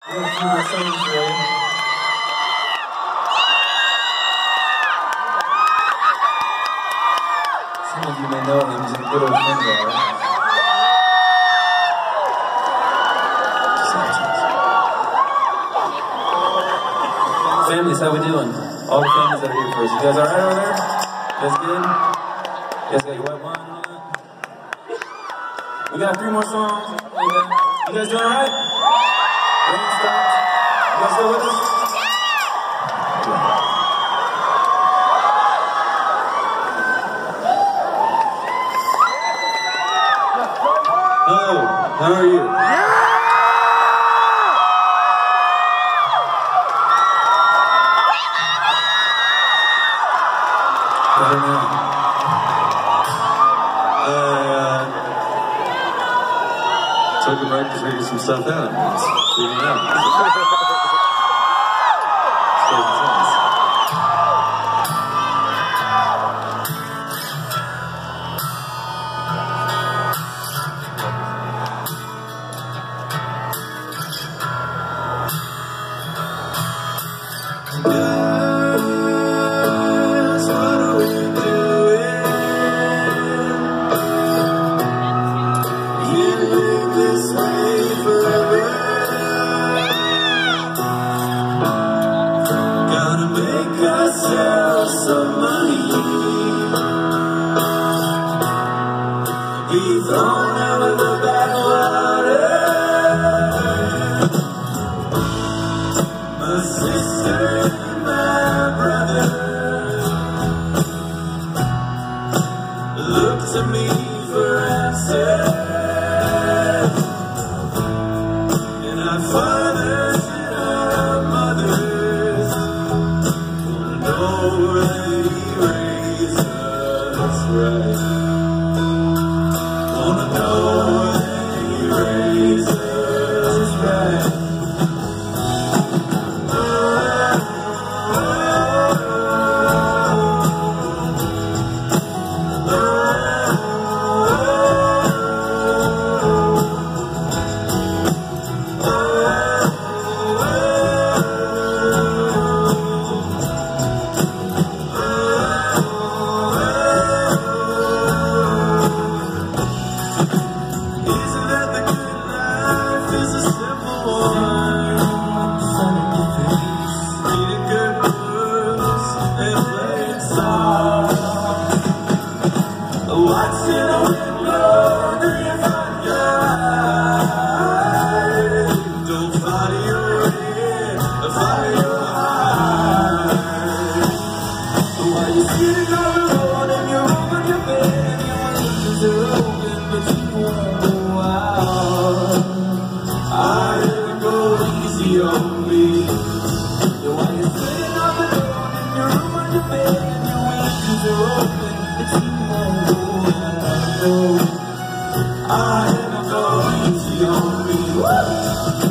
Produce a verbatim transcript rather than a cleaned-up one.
We have a few more songs for you. Some of you may know him, he's a good old friend of ours. Families, how we doing? All the families that are here first. You guys alright over there? You guys good? You guys got your white wine and all that? We got three more songs. You guys doing alright? Rain stopped. You guys still with us? Hello, how are you? I don't know. I uh, took a break to figure some stuff out. Let's figure it out. Some money be thrown out of the backwater. My sister and my brother look to me for answers, and our fathers and our mothers wanna know that he raised us right. Wanna know that he raised us right. What's in a window, do you find your eyes? Don't follow your head, follow your heart. While you're sitting all alone and you're over your bed and your windows are open, but you won't go out. I never go easy on me. While you're sitting all alone and you're over your bed and your windows are open, but you won't go out. I never go easy on me.